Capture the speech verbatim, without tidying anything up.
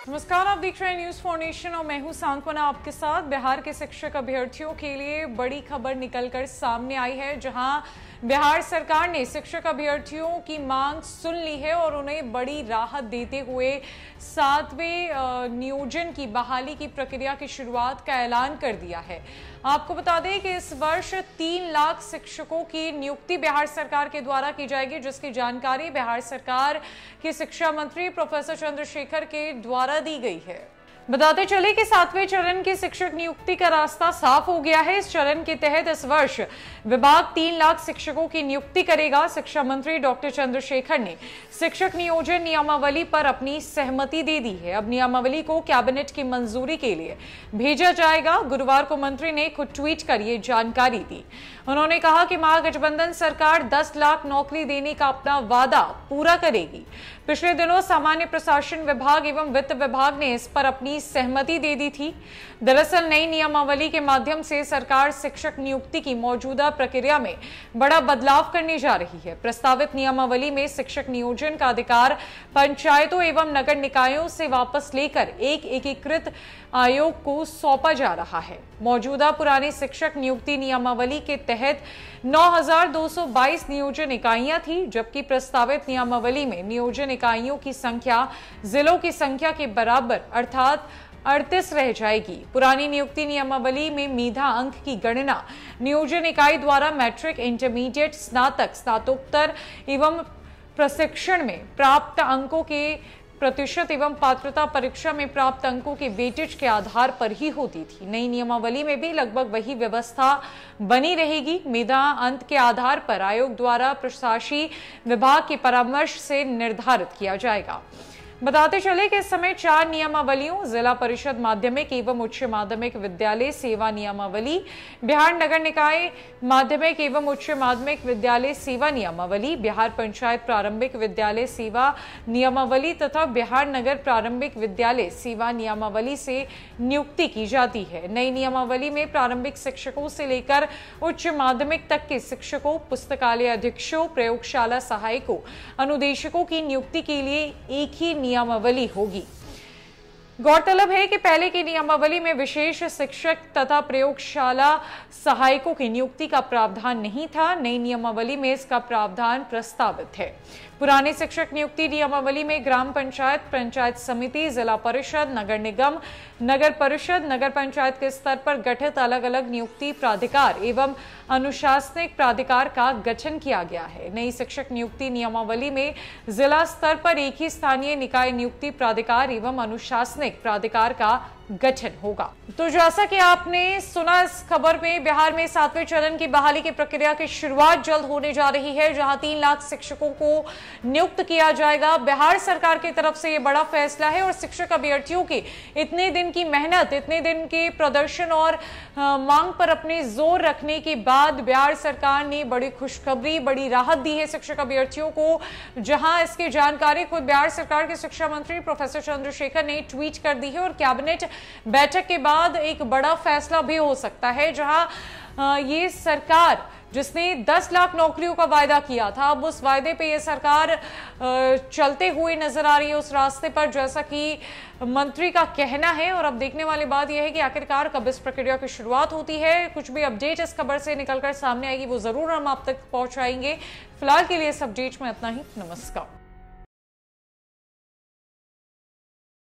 नमस्कार, आप देख रहे हैं न्यूज फॉर नेशन और मैं हूं सांत्वना आपके साथ। बिहार के शिक्षक अभ्यर्थियों के लिए बड़ी खबर निकलकर सामने आई है, जहां बिहार सरकार ने शिक्षक अभ्यर्थियों की मांग सुन ली है और उन्हें बड़ी राहत देते हुए सातवें नियोजन की बहाली की प्रक्रिया की शुरुआत का ऐलान कर दिया है। आपको बता दें कि इस वर्ष तीन लाख शिक्षकों की नियुक्ति बिहार सरकार के द्वारा की जाएगी, जिसकी जानकारी बिहार सरकार के शिक्षा मंत्री प्रोफेसर चंद्रशेखर के द्वारा दी गई है। बताते चले कि सातवें चरण की शिक्षक नियुक्ति का रास्ता साफ हो गया है। इस चरण के तहत इस वर्ष विभाग तीन लाख शिक्षकों की नियुक्ति करेगा। शिक्षा मंत्री डॉक्टर चंद्रशेखर ने शिक्षक नियोजन नियमावली पर अपनी सहमति दे दी है। अब नियमावली को कैबिनेट की मंजूरी के लिए भेजा जाएगा। गुरुवार को मंत्री ने खुद ट्वीट कर ये जानकारी दी। उन्होंने कहा कि महागठबंधन सरकार दस लाख नौकरी देने का अपना वादा पूरा करेगी। पिछले दिनों सामान्य प्रशासन विभाग एवं वित्त विभाग ने इस पर अपनी सहमति दे दी थी। दरअसल नई नियमावली के माध्यम से सरकार शिक्षक नियुक्ति की मौजूदा प्रक्रिया में बड़ा बदलाव करने जा रही है। प्रस्तावित नियमावली में शिक्षक नियोजन का अधिकार पंचायतों एवं नगर निकायों से वापस लेकर एक एकीकृत आयोग को सौंपा जा रहा है। मौजूदा पुरानी शिक्षक नियुक्ति नियमावली के तहत नौ हज़ार दो सौ बाईस नियोजन इकाइयां थी, जबकि प्रस्तावित नियमावली में नियोजन इकाइयों की संख्या जिलों की संख्या के बराबर अर्थात अड़तीस रह जाएगी। पुरानी नियुक्ति नियमावली में मेधा अंक की गणना नियोजन इकाई द्वारा मैट्रिक, इंटरमीडिएट, स्नातक, स्नातकोत्तर एवं प्रशिक्षण में प्राप्त अंकों के प्रतिशत एवं पात्रता परीक्षा में प्राप्त अंकों के वेटेज के आधार पर ही होती थी। नई नियमावली में भी लगभग वही व्यवस्था बनी रहेगी। मेधा अंक के आधार पर आयोग द्वारा प्रशासकीय विभाग के परामर्श से निर्धारित किया जाएगा। बताते चले कि इस समय चार नियमावलियों जिला परिषद माध्यमिक एवं उच्च माध्यमिक विद्यालय सेवा नियमावली, बिहार नगर निकाय माध्यमिक एवं उच्च माध्यमिक विद्यालय सेवा नियमावली, बिहार पंचायत प्रारंभिक विद्यालय सेवा नियमावली तथा बिहार नगर प्रारंभिक विद्यालय सेवा नियमावली से नियुक्ति की जाती है। नई नियमावली में प्रारंभिक शिक्षकों से लेकर उच्च माध्यमिक तक के शिक्षकों, पुस्तकालय अधीक्षकों, प्रयोगशाला सहायकों, अनुदेशकों की नियुक्ति के लिए एक ही नियमावली होगी। गौरतलब है कि पहले की नियमावली में विशेष शिक्षक तथा प्रयोगशाला सहायकों की नियुक्ति का प्रावधान नहीं था। नई नियमावली में इसका प्रावधान प्रस्तावित है। पुरानी शिक्षक नियुक्ति नियमावली में ग्राम पंचायत, पंचायत समिति, जिला परिषद, नगर निगम, नगर परिषद, नगर पंचायत के स्तर पर गठित अलग अलग नियुक्ति प्राधिकार एवं अनुशासनिक प्राधिकार का गठन किया गया है। नई शिक्षक नियुक्ति नियमावली में जिला स्तर पर एक ही स्थानीय निकाय नियुक्ति प्राधिकार एवं अनुशासनिक प्राधिकार का गठन होगा। तो जैसा कि आपने सुना, इस खबर में बिहार में सातवें चरण की बहाली की प्रक्रिया की शुरुआत जल्द होने जा रही है, जहां तीन लाख शिक्षकों को नियुक्त किया जाएगा। बिहार सरकार की तरफ से यह बड़ा फैसला है और शिक्षक अभ्यर्थियों की इतने दिन की मेहनत, इतने दिन के प्रदर्शन और आ, मांग पर अपने जोर रखने के बाद बिहार सरकार ने बड़ी खुशखबरी, बड़ी राहत दी है शिक्षक अभ्यर्थियों को, जहां इसकी जानकारी खुद बिहार सरकार के शिक्षा मंत्री प्रोफेसर चंद्रशेखर ने ट्वीट कर दी है। और कैबिनेट बैठक के बाद एक बड़ा फैसला भी हो सकता है, जहां ये सरकार जिसने दस लाख नौकरियों का वायदा किया था, अब उस वायदे पे ये सरकार चलते हुए नजर आ रही है उस रास्ते पर, जैसा कि मंत्री का कहना है। और अब देखने वाली बात यह है कि आखिरकार कब इस प्रक्रिया की शुरुआत होती है। कुछ भी अपडेट इस खबर से निकलकर सामने आएगी वो जरूर हम आप तक पहुंचाएंगे। फिलहाल के लिए इस अपडेट में इतना ही। नमस्कार।